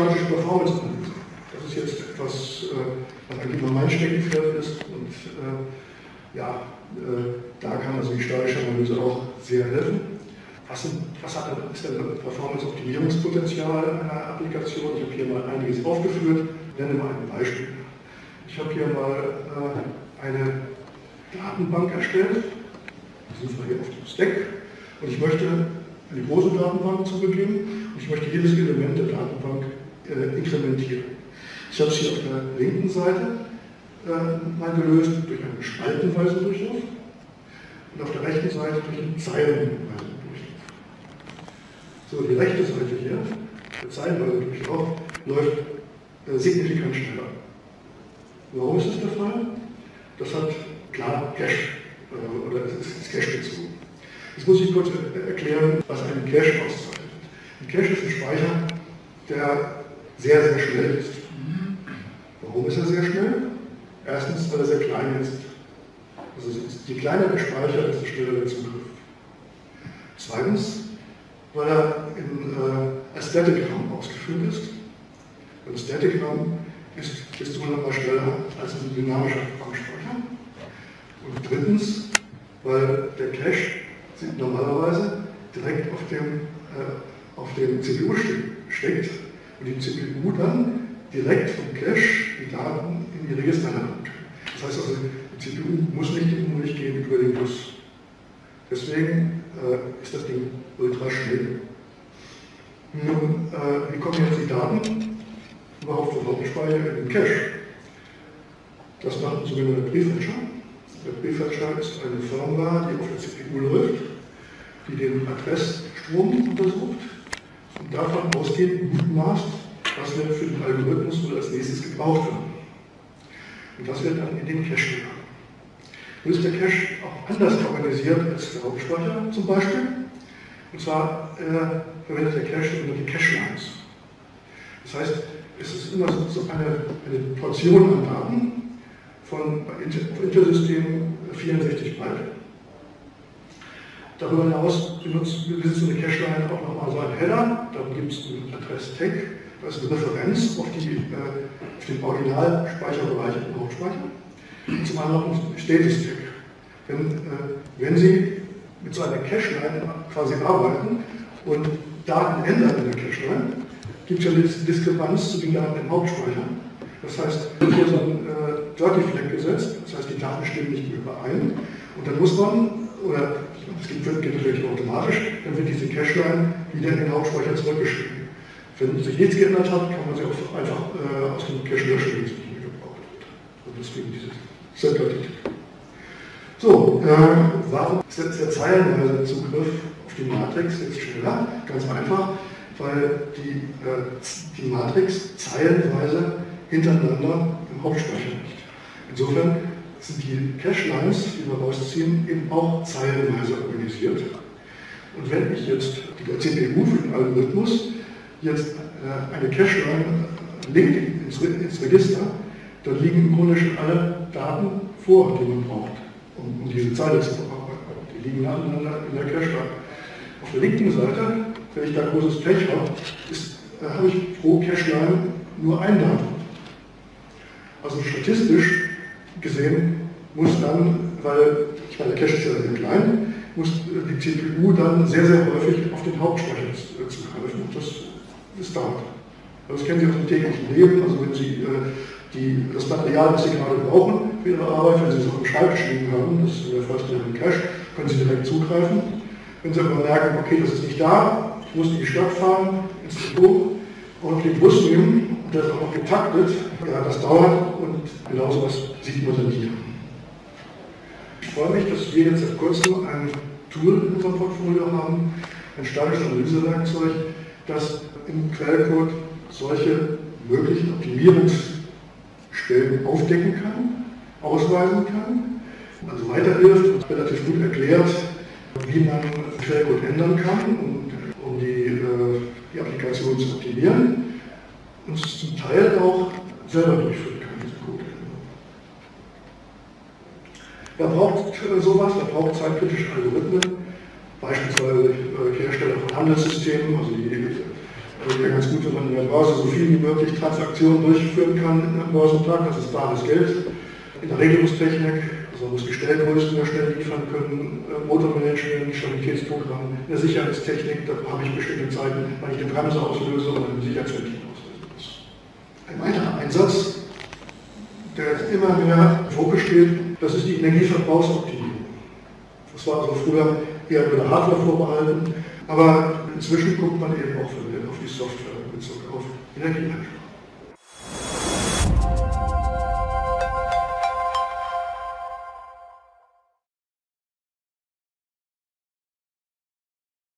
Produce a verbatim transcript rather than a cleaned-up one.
statische Performance-Analyse. Das ist jetzt etwas, was eigentlich immer mein Steckenpferd ist. Und äh, ja, äh, da kann also die statische Analyse auch sehr helfen. Was, sind, was hat, ist denn das Performance-Optimierungspotenzial einer Applikation? Ich habe hier mal einiges aufgeführt. Ich nenne mal ein Beispiel. Ich habe hier mal äh, eine Datenbank erstellt. Wir sind mal hier auf dem Stack. Und ich möchte eine große Datenbank zu Beginn und ich möchte jedes Element der Datenbank äh, inkrementieren. Ich habe es hier auf der linken Seite äh, mal gelöst durch einen spaltenweisen Durchlauf und auf der rechten Seite durch einen zeilenweisen Durchlauf. So, die rechte Seite hier, der zeilenweise Durchlauf, läuft äh, signifikant schneller. Warum ist das der Fall? Das hat klar Cache äh, oder es ist Cache bezogen. Jetzt muss ich kurz erklären, was einen Cache auszeichnet. Ein Cache ist ein Speicher, der sehr, sehr schnell ist. Warum ist er sehr schnell? Erstens, weil er sehr klein ist. Also je kleiner der Speicher, desto schneller der Zugriff. Zweitens, weil er in, äh, als Statigramm ausgeführt ist. Ein Statigramm ist bis zu hundertmal schneller als ein dynamischer Programmspeicher. Und drittens, weil der Cache normalerweise direkt auf dem, äh, auf dem C P U steckt und die C P U dann direkt vom Cache die Daten in die Register laden kann. Das heißt also, die C P U muss nicht durchgehen über den Bus. Deswegen äh, ist das Ding ultra schnell. Nun, äh, wie kommen jetzt die Daten überhaupt vom Hauptspeicher in den Cache? Das macht ein sogenannter Prefetcher. Der Prefetcher ist eine Firmware, die auf der C P U läuft, die den Adressstrom untersucht und davon ausgehend mutmaßt, was wird für den Algorithmus wohl als nächstes gebraucht werden. Und das wird dann in den Cache gelangen. Nun ist der Cache auch anders organisiert als der Hauptspeicher zum Beispiel. Und zwar äh, verwendet der Cache sogenannte Cache-Lines. Das heißt, es ist immer so eine, eine Portion an Daten von bei Inter, auf Intersystemen vierundsechzig Byte. Darüber hinaus benutzt so eine Cache-Line auch nochmal so einen Header, da gibt es einen Adress-Tag, das ist eine Referenz auf, die, äh, auf den Originalspeicherbereich im Hauptspeicher. Und zum anderen ein Status-Tag. Wenn, äh, wenn Sie mit so einer Cache-Line quasi arbeiten und Daten ändern in der Cache-Line, gibt es ja eine Diskrepanz zu den Daten im Hauptspeicher. Das heißt, hier so ein äh, Dirty Flag gesetzt, das heißt, die Daten stimmen nicht mehr überein. Und dann muss man, oder das geht, geht natürlich automatisch, dann wird diese Cache-Line wieder in den Hauptspeicher zurückgeschrieben. Wenn sich nichts geändert hat, kann man sie auch einfach äh, aus dem Cache löschen, wenn es nicht mehr gebraucht wird. Und deswegen dieses Set-Dirty. So, äh, warum ist jetzt der zeilenweise Zugriff auf die Matrix jetzt schneller? Ganz einfach, weil die, äh, die Matrix zeilenweise hintereinander im Hauptspeicher liegt. Insofern sind die Cache-Lines, die wir rausziehen, eben auch zeilenweise organisiert. Und wenn ich jetzt die C P U für den Algorithmus jetzt äh, eine Cache-Line legt ins, ins Register, dann liegen im Grunde schon alle Daten vor, die man braucht, um, um diese Zeile zu verarbeiten. Die liegen nacheinander in der Cache-Line. Auf der linken Seite, wenn ich da großes Pech habe, äh, habe ich pro Cache-Line nur ein Datum. Also statistisch gesehen muss dann, weil ich meine, der Cache ist ja sehr klein, muss die C P U dann sehr, sehr häufig auf den Hauptspeicher zugreifen. Und das, das dauert. Also das kennen Sie aus dem täglichen Leben. Also wenn Sie äh, die, das Material, das Sie gerade brauchen für Ihre Arbeit, wenn Sie es auf dem Schreibtisch liegen haben, das ist in der First Level Cache, können Sie direkt zugreifen. Wenn Sie aber merken, okay, das ist nicht da, ich muss in die Stadt fahren, ins Depot und den Bus nehmen, und der ist auch noch getaktet, ja, das dauert und genau so was sieht man dann hier. Ich freue mich, dass wir jetzt seit kurzem ein Tool in unserem Portfolio haben, ein statisches Analysewerkzeug, das im Quellcode solche möglichen Optimierungsstellen aufdecken kann, ausweisen kann, also weiterhilft und relativ gut erklärt, wie man den Quellcode ändern kann, um, um die, äh, die Applikation zu optimieren und es zum Teil auch selber durchführen kann, diese Codeänderung. Wer braucht äh, sowas? Wer braucht zeitkritische Algorithmen? Beispielsweise äh, Hersteller von Handelssystemen, also die äh, Also wäre ganz gut, wenn man in der Börse so viel wie möglich Transaktionen durchführen kann am Börsentag. Das ist bares Geld. In der Regelungstechnik, also man muss Gestellgrößen ja schnell liefern können, Motormanagement, Stabilitätsprogramm, in der Sicherheitstechnik, da habe ich bestimmte Zeiten, wann ich eine Bremse auslöse oder ein Sicherheitsventil auslösen muss. Ein weiterer Einsatz, der jetzt immer mehr im Fokus steht, das ist die Energieverbrauchsoptimierung. Das war also früher eher nur der Hardware vorbehalten, aber inzwischen guckt man eben auch auf die Software in Bezug auf Energieeinsparung.